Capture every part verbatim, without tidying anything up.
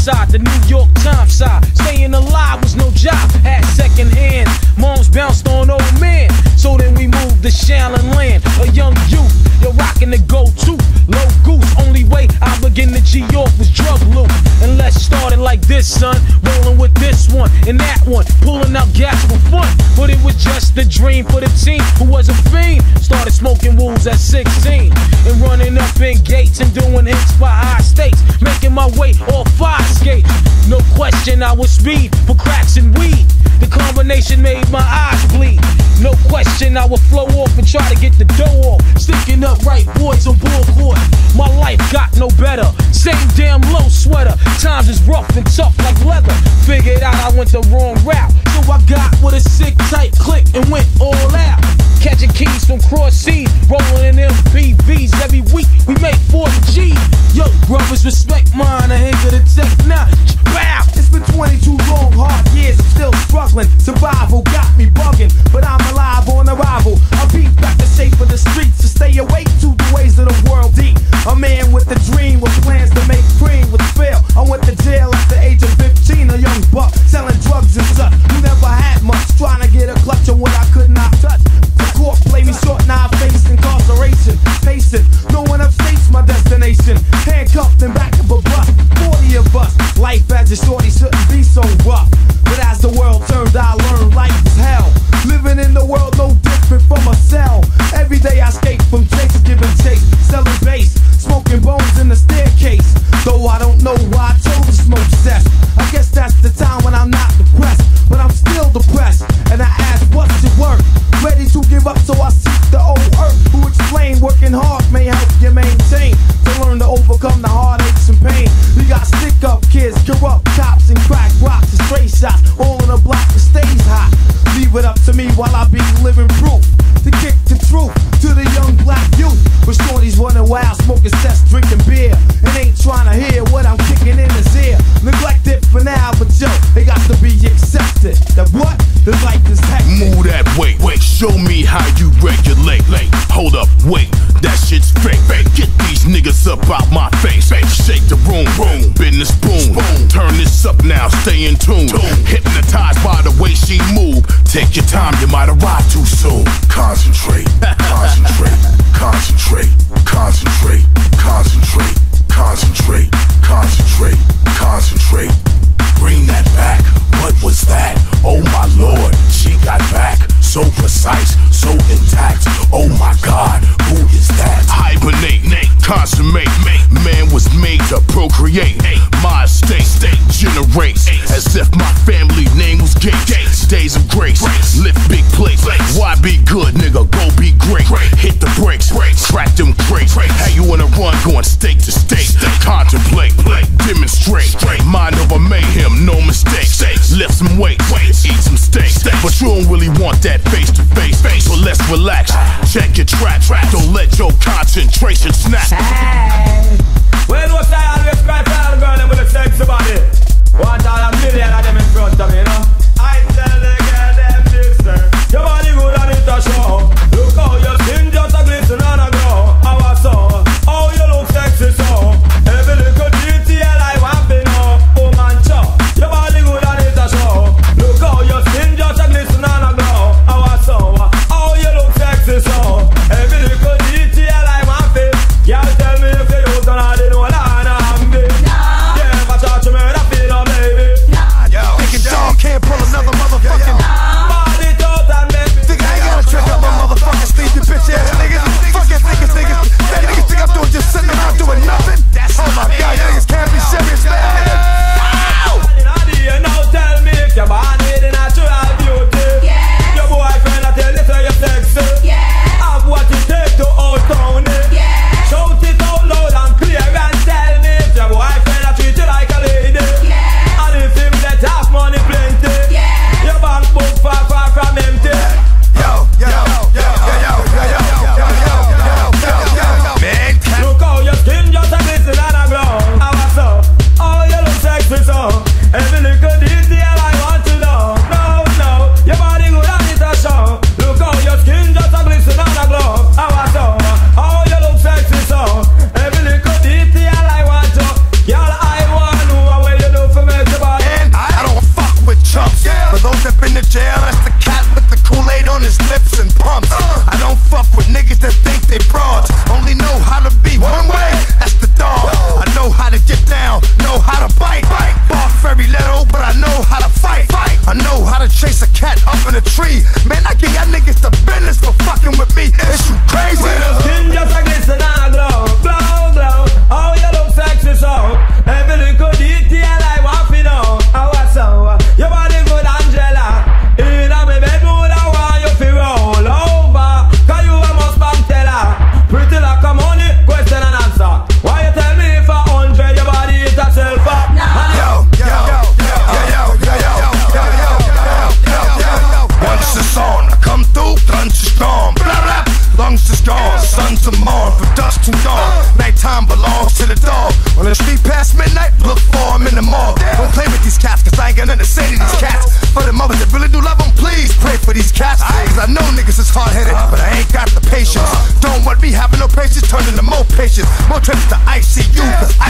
side, the New York Times side. Staying alive was no job, had second hand. Moms bounced on old man, so then we moved to Shaolin Land. A young youth, you're rocking the go-to, low goose. Only way I begin to G off was drug loot. And let's start it like this, son. Rolling with this one and that one, pulling out gas for fun. But it was just a dream for the team who was a fiend. Started smoking wools at sixteen and running up in gates and doing hits by high stakes, making my way off fire skates. No question I was speed for cracks and weed. The combination made my eyes bleed. No question I would flow off and try to get the dough off. Sticking up right boys on bull court. My life got no better. Same damn low sweater. Times is rough and tough like leather. Figured out I went the wrong route, so I got with a sick tight click and went all out. Catching keys from cross seas, rolling in M P Vs. Every week we make forty G's. Yo, brothers, respect mine. I ain't gonna take none. Bow. It's been twenty-two long, hard years. I'm still struggling. Survival got me bugging, but I'm alive on arrival. I beat back the shape of the streets to stay awake to the ways of the world deep. A man with a dream with plans to make cream with fail. I went to jail at the age of fifteen. A young buck selling drugs and such. Who never had much, trying to get a clutch on what I could not touch. The court played me short, now I face incarceration. Pacing, no one upstates my destination. Handcuffed and back of a bus, forty of us. Life as a shorty shouldn't be so rough. But as the world turned, I learned life is hell. Living in the world no different from a cell. Every day I escape from chase, giving chase, selling bass, smoking bones in the staircase. Though I don't know why I chose to smoke cess. I guess that's the time when I'm not depressed, but I'm still depressed. And I ask, what's your work? Ready to give up, so I seek the old earth who explain working hard may help you maintain. To learn to overcome the heartaches and pain. We got stick up kids, corrupt cops, and crack rocks and stray shots. All in a block that stays hot. Leave it up to me while I be living proof to kick the truth to the young black youth. But shorties running wild, smoking cess, drinking beer, and ain't trying to hear what I'm kicking in his ear. Neglect it for now, but yo, it got to be accepted. That what? The life is hectic. Move that way, wait, show me how you regulate. Hold up, wait, that shit's fake. Get these niggas up out my face. Shake the room, room, bend the spoon. Turn this up now, stay in tune. Hypnotized by the way she move. Take your time, you might arrive too soon. Concentrate, concentrate, concentrate, concentrate, concentrate, concentrate, concentrate, concentrate. Bring that back, what was that? Oh my lord, she got back. So precise, so intact. Oh my god, who is that? Hibernate, consummate. Man was made to procreate. My estate, generates. As if my family name was Gates. Days of grace, lift big plates. Why be good, nigga? Go be great. Hit the brakes, crack them crates. How you wanna run, going state to state? Contemplate, demonstrate. Mind over mayhem, no mistakes. Lift some weight, eat some steak. But you don't really want that face to face. So let's relax, check your trap. Don't let your concentration snap. Hey. Well, what's I always cry for all the girl with a sexy body? Want all a million of them in front of me, you know? I tell the girl them this, sir. Your body good and it a show. Look how your skin just a glisten and a glow. How I saw, how you look sexy so. Every little detail I want to know. Oh man, chow. Your body good and it a show. Look how your skin just a glisten and a glow. How I saw, how you look sexy so. Every little detail I want to. Girl, tell me if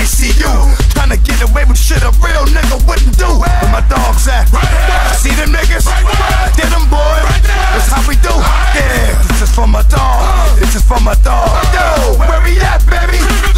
I C U. Trying to get away with shit a real nigga wouldn't do. Where my dogs at? See them niggas? Did them boys? That's how we do. Yeah, this is for my dog. This is for my dog. Yo, where we at, baby?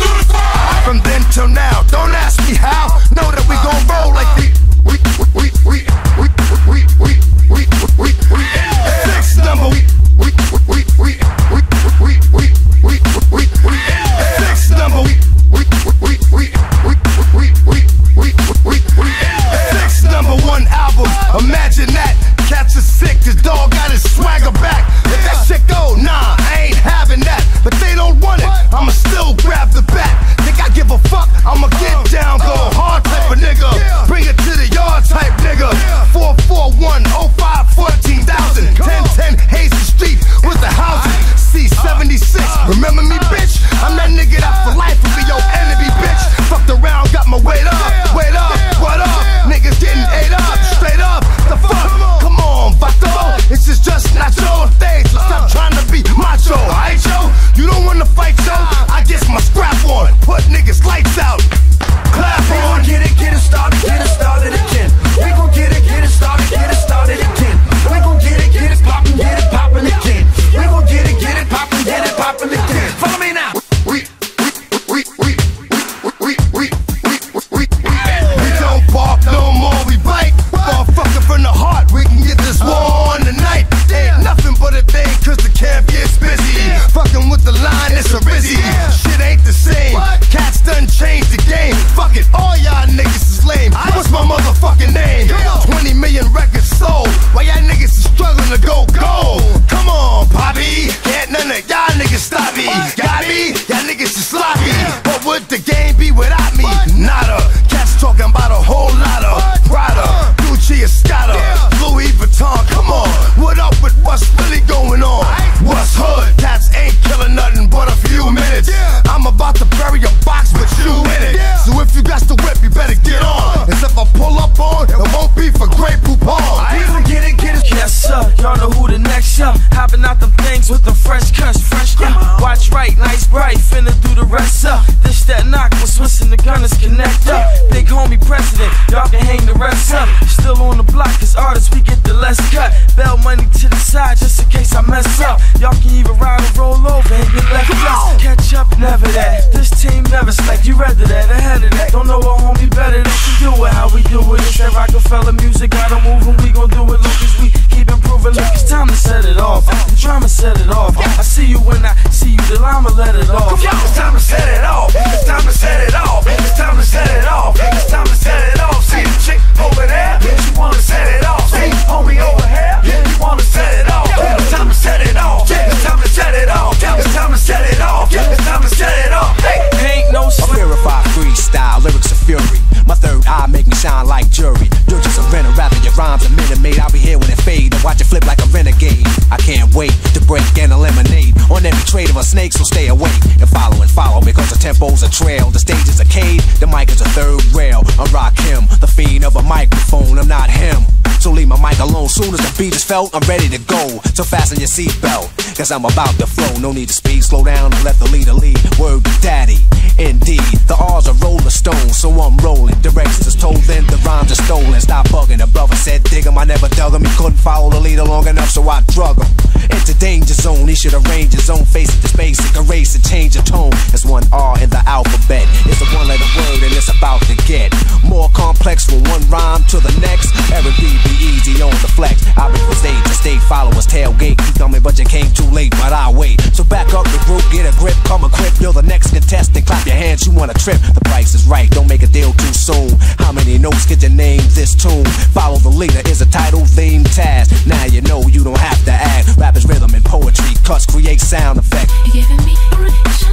From then till now, don't ask me how. Know that we gon' roll like we, we, we, we, we, we, we, we, we, we, six number. We, we, we, we, we, we, we, we, we, we, six number. We, we, we, we, we, we, we, we, we, we, six number one album. Imagine that. Cats are sick. This dog got his swagger back. Let that shit go. Nah, I ain't having that. But they don't want it. I'ma still grab the bat. Think I give a fuck? I'ma get down, go hard type of nigga. Bring it to the yard type nigga. four four one oh five fourteen thousand. ten ten Hazen Street with the houses. C seventy-six. Remember me, bitch? I'm that nigga that for life will be your enemy, bitch. Fucked around, got my weight up. Wait up, what up? Niggas getting ate up, straight up. The fuck? Come on, Vato. This is just not your stage. So stop trying to be macho, aight, yo? You don't wanna fight, yo? I guess my scrap on. Put niggas lights out. Clap on. Get it, get it started, get it started again. We gon' get it, get it started, get it started again. We gon' get it, get it poppin', get it poppin' again. We gon' get it, get it poppin', get it poppin' again. Follow me now. We, we, we, we, we, we, we, we, we, we don't bark no more, we bite. Motherfucker from the heart, we can get this war on tonight. Ain't nothing but a thing, cause the camp gets busy. Fucking with the line, it's a rizzy. Shit ain't the same. Cats done changed the game. Fuck it, all y'all niggas is lame. What's my motherfucking name? twenty million records sold. Why y'all niggas is struggling to go gold? Come on, Poppy. Can't none of y'all niggas stop me. Got me? Y'all niggas is sloppy. What would the game be without me? Nada. Cats talking about a whole lot of Prada, Gucci, Escada, Louis Vuitton. Come on, what up with what's really going on? What's hood? Cats ain't killing nothing but a few minutes. I'm about to bury a box with you in it. So if you got the whip, you better get on. As if I pull up on, it won't be for Grey Poupon. We gon' get it, get it. Yes sir, y'all know who the next up. Hopping out them things with the fresh cuts, fresh yeah. Watch right, nice bright, finna do the rest up. This that knock, when Swiss and the Gunners connect up. Big homie president, y'all can hang the rest up. Still on the block, as artists we get the less cut. Bell money to the side just in case I mess up. Y'all can even ride and roll over and get left up. Catch up, never that. This team never slack, you rather that, ahead of that. Don't know a homie better than can do it. How we do it, it's that Rockefeller music. Gotta move and we gon' do it long as we keep improving. Look, it's time to set it off. The drama set it off. I see you when I see you, the llama let it off. It's time to set it off. It's time to set it off. It's time to set it off. It's time to set it off. See the chick over there? You wanna set it off. See homie over here? You wanna set it off. It's time to set it off. It's time to set it off. It's time to set it off. It's time to set it off. Ain't no purified freestyle, lyrics of fury. My third eye make me shine like jury. You're just a rental, rapping your rhymes a minute made. I'll be here when it fade and watch it flip like a renegade. I can't wait to break and eliminate on every trade of a snake, so stay awake and follow and follow because the tempo's a trail, the stage is a cave, the mic is a third rail. I'm Rakim, the fiend of a microphone. I'm not him, so leave my mic alone. Soon as the beat is felt, I'm ready to go. So fasten your seatbelt, cause I'm about to flow. No need to speed, slow down and let the leader lead. Word to daddy, indeed. The R's are rolling stones, so I'm rolling. Directions is told, then the rhymes are stolen. Stop bugging, the brother said dig him. I never dug him, he couldn't follow the leader long enough, so I drug him. Into danger zone, he should arrange his own face at this basic, erase and change the tone. It's one R in the alphabet. It's a one letter word and it's about to get more complex from one rhyme to the next. Eric B, be easy on the flex. I've been from state to state, followers tailgate. Keep coming, but you came too late, but I wait. So back up the group, get a grip, come equipped. You're the next contestant, clap your hands, you wanna trip. The price is right, don't make a deal too soon. How many notes get your name this tune? Follow the leader is a title, theme, task. Now you know you don't have to act. Rap is rhythm and poetry, cuts create sound effect. You're giving me a rush,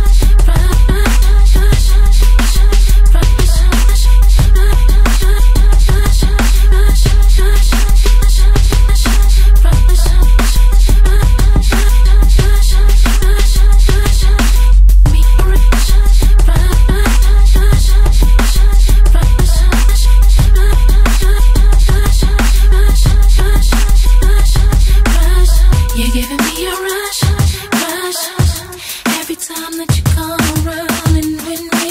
rush. Every time that you come around and when we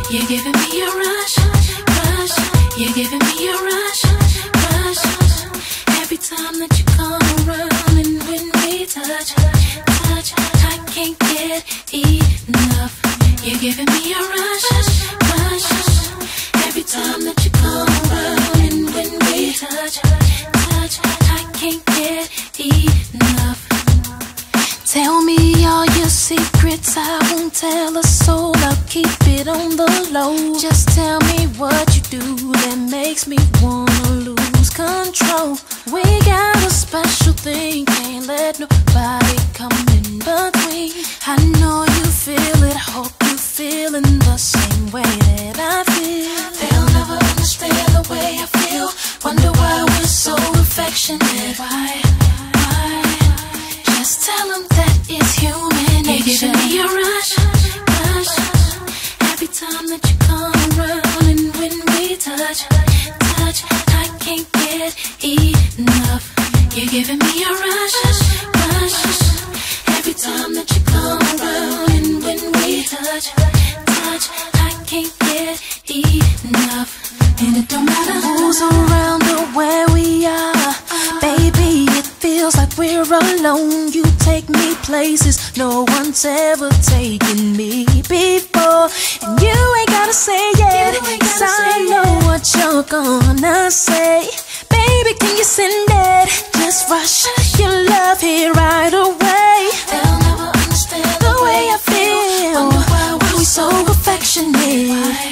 You're giving me a rush, rush. You're giving me a rush, rush. Every time that you come around and when we touch, touch, I can't get enough. You're giving me a rush, rush. Every time that you come around and when we touch, touch, I can't get enough. Tell me all your secrets, I won't tell a soul, I'll keep it on the low. Just tell me what you do that makes me wanna lose control. We got a special thing, can't let nobody come in between. I know you feel it, hope you feeling the same way that I feel. They'll never understand the way I feel, wonder why we're so affectionate. Why, why? Just tell them that it's human nature. You're giving me a rush, rush. Every time that you come around and when we touch, touch, I can't get enough. You're giving me a rush, rush. Every time that you come around and when we touch, touch, I can't get enough. And it don't matter who's around or where we are, baby, it feels like we're alone. You take me places no one's ever taken me before, and you ain't gotta say it, cause I know what you're gonna say. Baby, can you send it? Just rush your love here right away. They'll never understand the way I feel, wonder why we're so affectionate.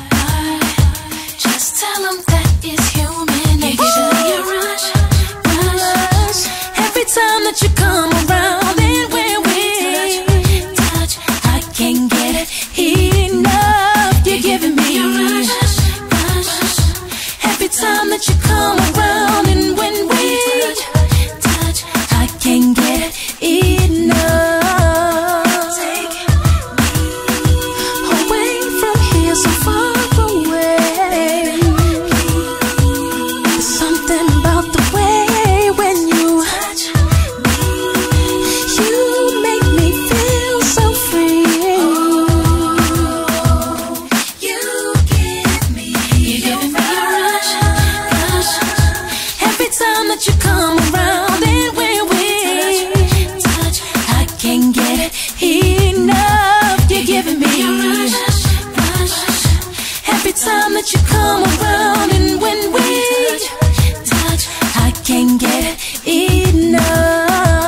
Just tell them that it's human nature. You're giving me a rush, rush. Every time that you come around and when we touch, I can't get enough. You're giving me a rush, rush. Every time that you come around and when we touch, I can't get enough. Take me away from here, so far away. There's something about the way when you touch me, you make me feel so free. You give me, you're giving me a rush, rush. Every time that you come around and when we touch, I can't get enough. You're giving me a rush, rush. Every time that you come around and when we touch, I can't get enough.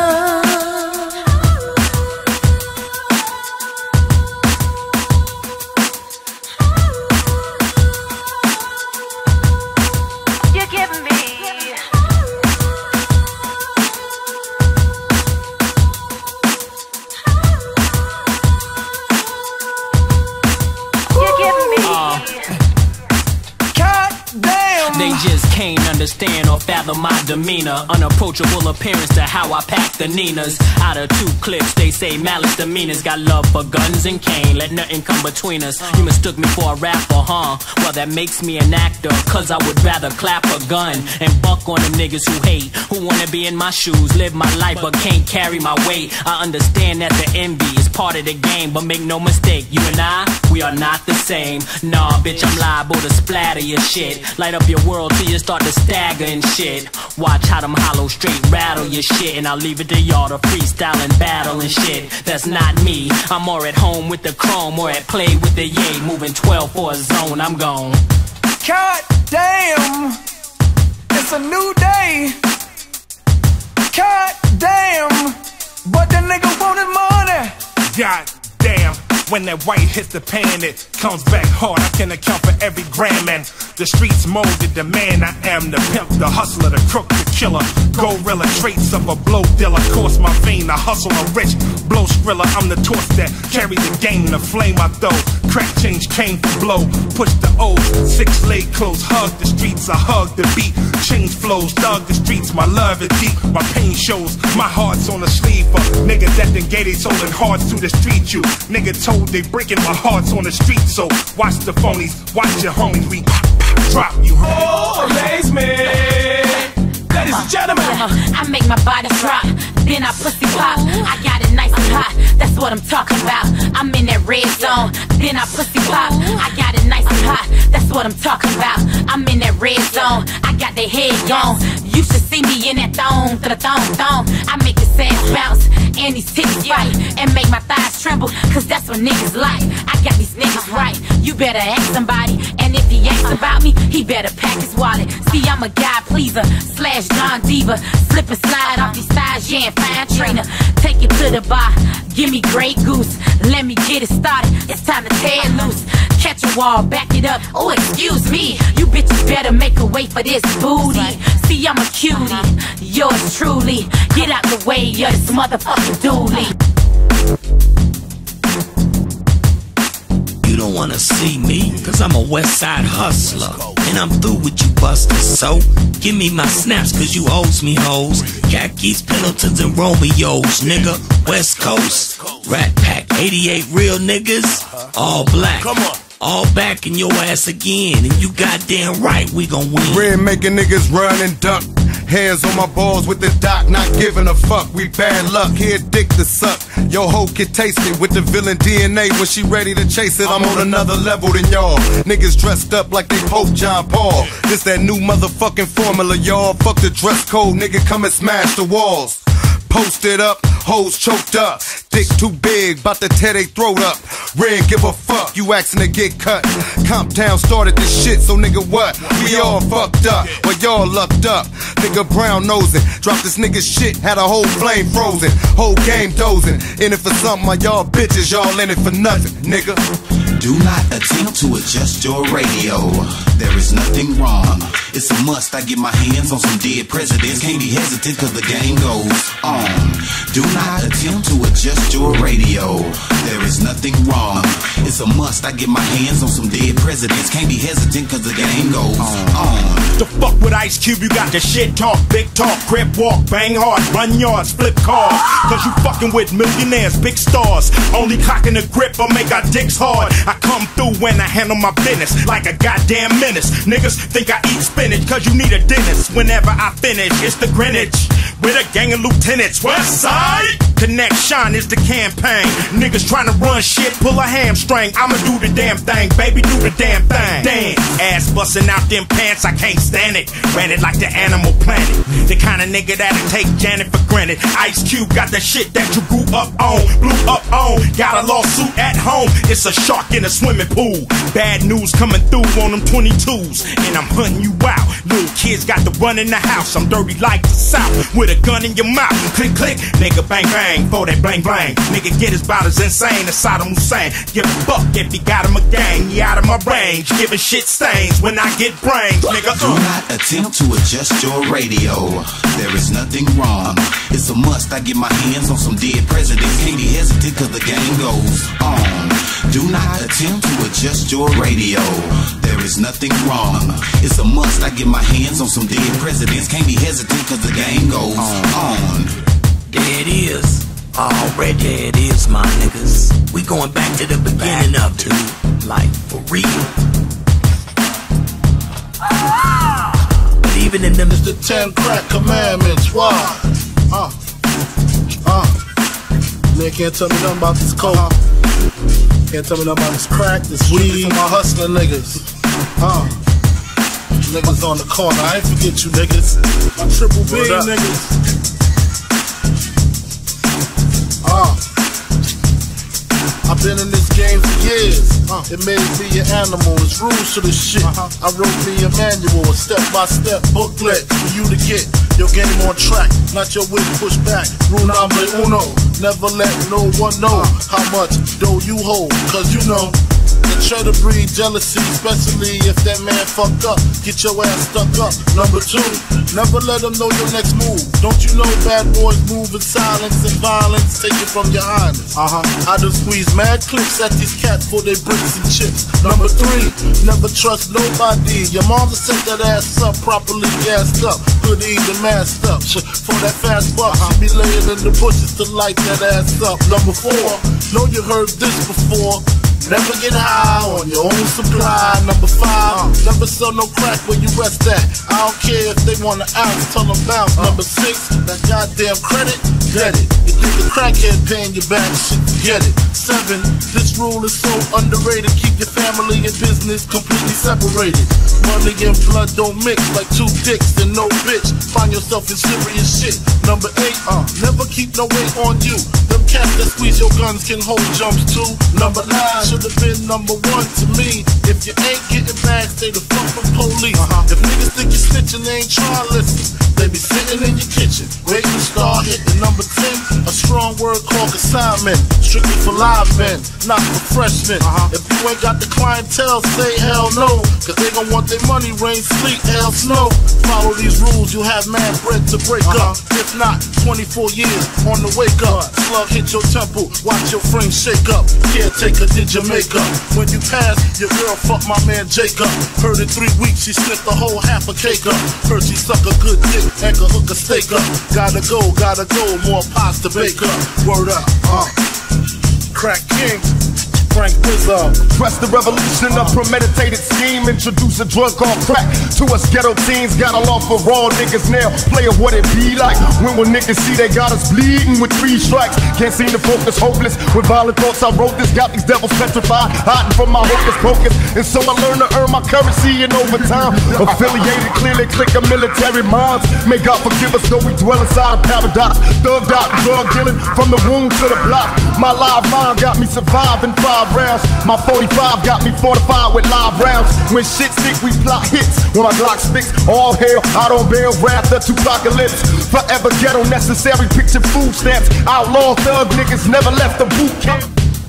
You're giving me. You're giving me. God damn. They just can't understand or fathom my demeanor. Unapproachable appearance to how I pack the Ninas. Out of two clips, they say malice demeanors. Got love for guns and cane, let nothing come between us. You mistook me for a rapper, huh? Well, that makes me an actor, cause I would rather clap a gun and buck on them niggas who hate, who wanna be in my shoes, live my life but can't carry my weight. I understand that the envy is part of the game, but make no mistake, you and I, we are not the same. Nah, bitch, I'm liable to splatter your shit, light up your world till you start to stagger and shit. Watch how them hollow straight rattle your shit, and I'll leave it to y'all to freestyle and battle and shit. That's not me, I'm more at home with the chrome, or at play with the yay, moving twelve for a zone, I'm gone. God damn, it's a new day. God damn, but the nigga wanted money. God damn, when that white hits the pan, it comes back hard. I can account for every gram, and the streets molded the man I am. The pimp, the hustler, the crook, the killer. Gorilla traits of a blow dealer. Course my vein, I hustle a rich blow skriller. I'm the torch that carry the game, the flame I throw. Crack change came to blow. Push the O's, six laid close. Hug the streets, I hug the beat. Change flows, dug the streets. My love is deep, my pain shows. My heart's on the sleeve for niggas that done gave they soul and hearts to the street. You nigga told they breaking my heart's on the street. So watch the phonies, watch your homies. We drop you. Oh, amaze me. Ladies and gentlemen, I make my body drop. then I pussy pop. I got it nice and hot, that's what I'm talking about. I'm in that red zone, then I pussy pop. I got it nice and hot, that's what I'm talking about. I'm in that red zone, I got the head gone. You should see me in that thong, the thong, thong. I make his ass bounce and these titties fight and make my thighs tremble, cause that's what niggas like. I got these niggas right. You better ask somebody, and if he asks about me, he better pack his wallet. See, I'm a guy pleaser slash John Diva. Slip and slide off these thighs, yeah, and fine trainer. Take it to the bar, give me Grey Goose. Let me get it started, it's time to tear it loose. Catch a wall, back it up, oh excuse me. You bitches better make a way for this booty. See, I'm a cutie, yours truly. Get out the way of this motherfucking dually. You don't wanna see me, cause I'm a West Side hustler, and I'm through with you busters. So, give me my snaps, cause you owes me hoes. Khakis, Pendletons, and Romeos, nigga. West Coast, Rat Pack, eighty-eight real niggas, all black. Come on. All back in your ass again, and you goddamn right we gon' win. Red making niggas run and duck. Hands on my balls with the doc, not giving a fuck. We bad luck, here dick to suck. Yo hoe can taste it with the villain D N A. When she ready to chase it, I'm on another level than y'all. Niggas dressed up like they Pope John Paul. This that new motherfucking formula, y'all. Fuck the dress code, nigga, come and smash the walls. Posted up, hoes choked up. Dick too big, bout to tear they throat up. Red, give a fuck, you asking to get cut. Comptown started this shit, so nigga what? We all fucked up, but y'all lucked up. Nigga brown nosing, dropped this nigga shit, had a whole flame frozen. Whole game dozing, in it for something, my y'all bitches, y'all in it for nothing, nigga. Do not attempt to adjust your radio. There is nothing wrong. It's a must. I get my hands on some dead presidents. Can't be hesitant cause the game goes on. Do not attempt to adjust your radio. There is nothing wrong. It's a must. I get my hands on some dead presidents. Can't be hesitant cause the game goes on. The fuck with Ice Cube, you got the shit talk, big talk, crip walk, bang hard, run yards, flip cars. Cause you fucking with millionaires, big stars. Only cocking the grip or make our dicks hard. I come through when I handle my business like a goddamn menace. Niggas think I eat spinach cause you need a dentist. Whenever I finish, it's the Greenwich with a gang of lieutenants. West Side Connection is the campaign. Niggas trying to run shit, pull a hamstring. I'ma do the damn thing, baby, do the damn thing. Damn, ass busting out them pants, I can't stand it. Ran it like the Animal Planet. The kind of nigga that'll take Janet for granted. Ice Cube got the shit that you grew up on, blew up on. Got a lawsuit at home, it's a shark in a swimming pool. Bad news coming through on them twenty-twos, and I'm hunting you out. Little kids got to run in the house, I'm dirty like the South, with a gun in your mouth. Click, click, nigga bang, bang, for that blang, blang. Nigga get his bout as insane as Saddam Hussein. Give a fuck if he got him a gang, he out of my range. Giving shit stains when I get brains, nigga. Do not attempt to adjust your radio. There is nothing wrong. It's a must. I get my hands on some dead presidents. Can't be hesitant cause the game goes on. Do not attempt to adjust your radio. There is nothing wrong. It's a must. I get my hands on some dead presidents. Can't be hesitant cause the game goes on. There it is. Already it is, my niggas. We going back to the beginning of it. Like, for real. But even in them, it's the ten crack commandments. Why? Uh, uh. Nigga can't tell me nothing about this coke. Can't tell me nothing about this crack, this weed. For my hustling niggas. Uh. Niggas on the corner. I ain't forget you niggas. My triple B niggas. Uh. I've been in this game for years. Uh, it made me an animal. It's rules to this shit. Uh-huh. I wrote me a manual, a step-by-step booklet for you to get your game on track. Not your wig pushed back. Rule number uno. Never let no one know how much dough you hold. Cause you know, they try to breed jealousy, especially if that man fucked up. Get your ass stuck up. Number two, never let them know your next move. Don't you know bad boys move in silence and violence? Take it from your highness. Uh-huh. I just squeeze mad clips at these cats for their bricks and chips. Number three, never trust nobody. Your mama set that ass up, properly gassed up, good even masked up. For that fast buck, uh-huh. She be laying in the bushes to light that ass up. Number four, know you heard this before. Never get high on your own supply. Number five, never sell no crack where you rest at. I don't care if they want an ounce, tell them bounce. Number six, that goddamn credit, get it. You think the crackhead paying you back, shit, get it. Seven, this rule is so underrated. Keep your family and business completely separated. Money and blood don't mix like two dicks and no bitch. Find yourself in serious shit. Number eight, uh, never keep no weight on you. Them cats that squeeze your guns can hold jumps too. Number nine should have been number one to me. If you ain't getting back, stay the fuck from police. Uh-huh. If niggas think you're snitching, they ain't trying to listen. They be sitting in your kitchen, waiting to start hitting. Number ten, a strong word called consignment. Strictly for live men, not for freshmen. Uh-huh. If you ain't got the clientele, say hell no. Cause they gon' want their money, rain, sleet, hell, snow. Follow these rules, you'll have mad bread to break uh-huh. up. If not, twenty-four years on the wake up. Slug hit your temple, watch your frame shake up. Caretaker did your makeup. When you pass, your girl fucked my man Jacob. Heard in three weeks she sniffed the whole half a cake up. Heard she suck a good dick and could hook a steak up. Gotta go, gotta go, more pots to bake up. Word up, uh. Crack King, Frank Wizard. Press the revolution of premeditated scheme. Introduce a drug called crack to us ghetto teens. Got a law for raw niggas now. Play of what it be like. When will niggas see they got us bleeding with three strikes? Can't seem to focus, hopeless. With violent thoughts I wrote this. Got these devils petrified, hiding from my hocus pocus. And so I learn to earn my currency in overtime. Affiliated, clearly click of military minds. May God forgive us though we dwell inside a paradox. Thugged out, drug dealing from the womb to the block. My live mind got me surviving five rounds. My forty-five got me fortified with live rounds. When shit sick, we plot hits. When my Glock sticks, all hell, out on bail, wrath of Tupacalypse. Forever ghetto necessary, picture food stamps. Outlaw thug niggas never left the boot camp.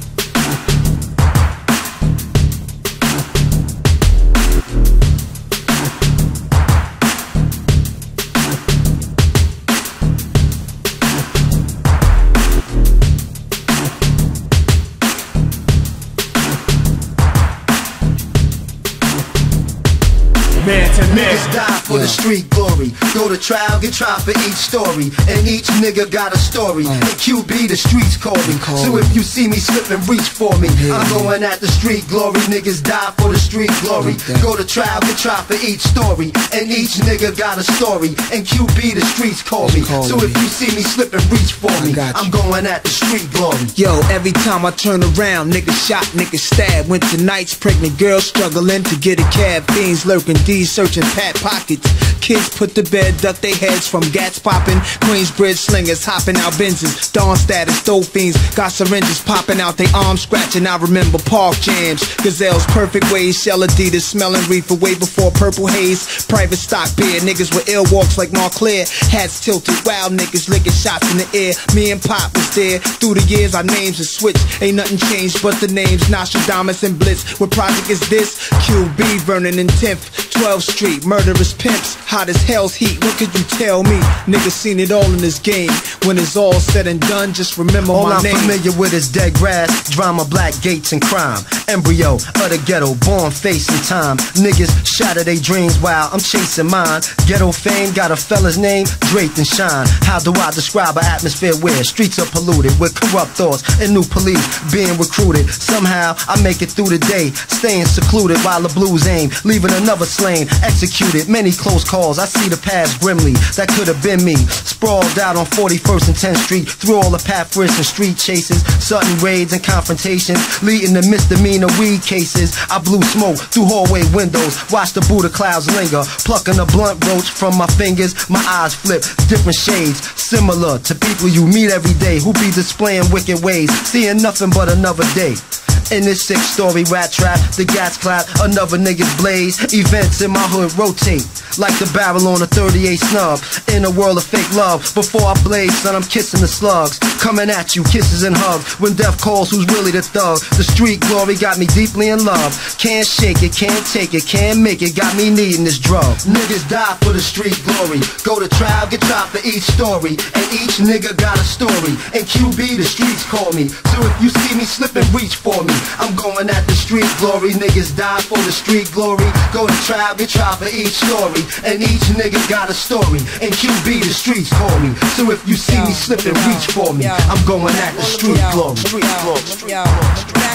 Man to man. Niggas die for the street glory. Go to trial, get tried for each story. And each nigga got a story. And Q B, the streets call me. So if you see me slipping, reach for me. I'm going at the street glory. Niggas die for the street glory. Go to trial, get tried for each story. And each nigga got a story. And Q B, the streets call me. So if you see me slipping, reach for me. I'm going at the street glory. Yo, every time I turn around, niggas shot, niggas stabbed. Winter nights, pregnant girls struggling to get a cab. Fiends lurking, D's searching pat pockets. Kids put to bed, duck their heads from gats popping. Queensbridge slingers hopping out Benzes. Dawn status, dope fiends got syringes popping out they arms scratching. I remember park jams, Gazelle's perfect ways, Shell Adidas, smelling reefer way before purple haze. Private stock beer, niggas with ill walks like Montclair. Hats tilted, wild niggas licking shots in the air. Me and Pop was there. Through the years our names have switched. Ain't nothing changed but the names. Nostradamus and Blitz. What project is this? Q B, Vernon and tenth, twelfth Street, murderous pimps, hot as hell's heat. What could you tell me? Niggas seen it all in this game. When it's all said and done, just remember all my I'm name. All I'm familiar with is dead grass, drama, black gates, and crime. Embryo of the ghetto, born facing time. Niggas shatter their dreams while I'm chasing mine. Ghetto fame got a fella's name, draped and shine. How do I describe an atmosphere where streets are polluted with corrupt thoughts and new police being recruited? Somehow I make it through the day, staying secluded while the blues aim, leaving another slain, executed. Many close calls, I see the past grimly. That could have been me, sprawled out on forty-first and tenth Street, through all the Paphos and street chases, sudden raids and confrontations, leading to misdemeanor weed cases. I blew smoke through hallway windows, watched the Buddha clouds linger, plucking a blunt roach from my fingers. My eyes flip, different shades, similar to people you meet every day who be displaying wicked ways, seeing nothing but another day. In this six-story rat trap, the gas clap, another nigga's blaze. Events in my hood rotate like the barrel on a thirty-eight snub. In a world of fake love, before I blaze, son, I'm kissing the slugs. Coming at you, kisses and hugs. When death calls, who's really the thug? The street glory got me deeply in love. Can't shake it, can't take it, can't make it. Got me needing this drug. Niggas die for the street glory. Go to trial, get tried for each story. And each nigga got a story. And Q B, the streets call me. So if you see me slipping, reach for me. I'm going at the street glory. Niggas die for the street glory. Go to trial, get tried for each story. And each nigga got a story. And Q B, the streets call me. So if you see me slipping, reach for me. I'm going at the street glory. Street glory.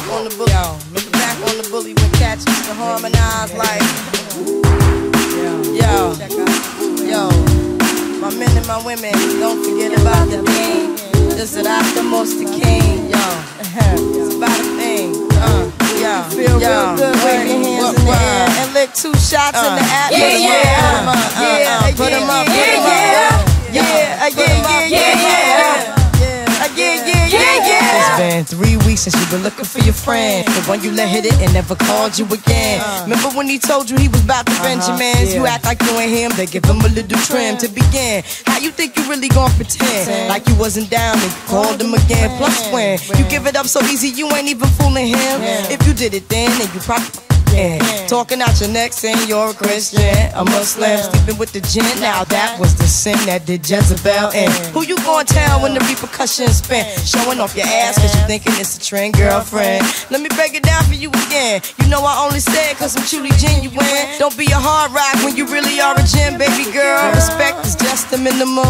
on the bully. Yo, look back on the bully when cats used to harmonize like. Yo, yo, my men and my women, don't forget about the thing. This is after most the king. Yo, it's about a thing. Uh, yo, feel yo, real good. Wave your hands in the air and lick two shots uh, in the atmosphere. Yeah, yeah, put them up, put them up. Yeah, yeah, yeah, yeah, yeah. Yeah, yeah, yeah, yeah. It's been three weeks since you've been looking for your friend, the one you let hit it and never called you again. Uh, Remember when he told you he was about to uh-huh, Benjamins? Yeah. You act like you ain't him, they give him a little trim to begin. How you think you really gon' pretend like you wasn't down and you called him again? Plus when you give it up so easy, you ain't even fooling him. If you did it then, then you probably yeah. Talking out your neck saying you're a Christian, a Muslim, sleeping with the jinn. Now that was the sin that did Jezebel in. Who you gonna tell when the repercussions spin? Showing off your ass cause you thinking it's a trend, girlfriend. Let me break it down for you again. You know I only said cause I'm truly genuine. Don't be a hard rock when you really are a gem, baby girl. Respect is just the minimum.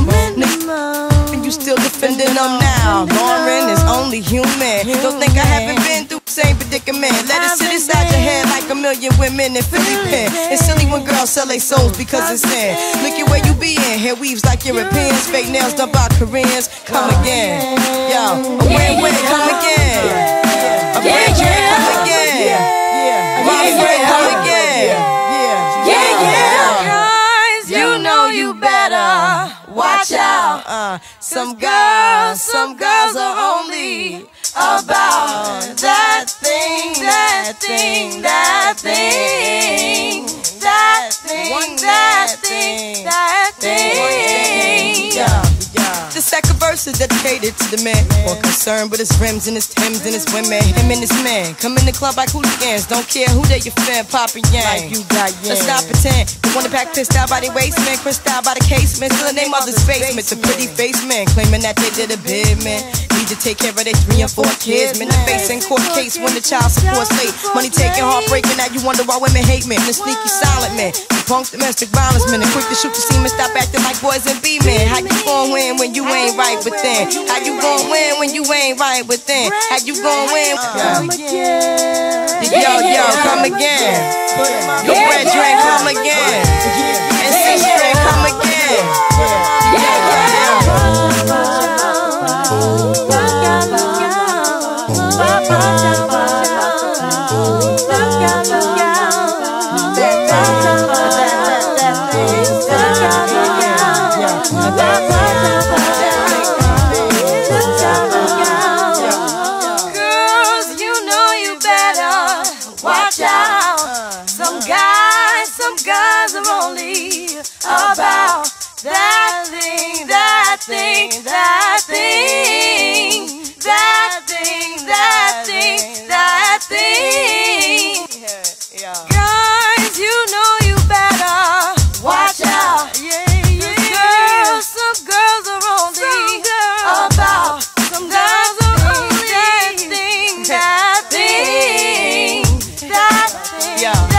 And you still defending them now. Lauren is only human. Don't think I haven't been through the same predicament. Let it sit inside your head like a million women in Philly pen. It's silly when girls sell their souls because it's sin. Look at where you be in. Hair weaves like Europeans, fake nails done by Koreans. Come again, yo. A win-win, come again. A break-in, come again. My friend, come again. Yeah, yeah. Guys, you know you better watch out. Uh, some girls, some girls are only about that thing, that thing, that thing, that thing, that thing, that thing. Yeah, yeah. The second verse is dedicated to the man, more concerned with his rims and his Timbs and his women. Him and his man come in the club like hooligans, don't care who they your fan, poppin' yang. Like you got yang. Let's not pretend. They wanna pack pissed out by their waistman, crissed out by the casement, still in their mother's basement. The pretty face man claiming that they did a bid, man. Need to take care of their three and four kids. Man, the face in court case when the child support's late. Money taking, heartbreaking. Now you wonder why women hate men. The sneaky silent man, the punk domestic violence man, and quick to shoot the semen. Stop acting like boys and be men. How you gon' win when you ain't right within? How you gon' win when you ain't right within? How you gon' win? Come again. Yo, yo, come again. Your bread drink, come again. And six drink, come again. Yeah, yeah, yeah. Girls, you know you better watch out. Some guys, some guys are only about that thing, that thing, that thing, that thing, that thing, that thing. Guys, you know you better watch out. Girls, some girls are only about, some girls are only that thing, that thing, that thing.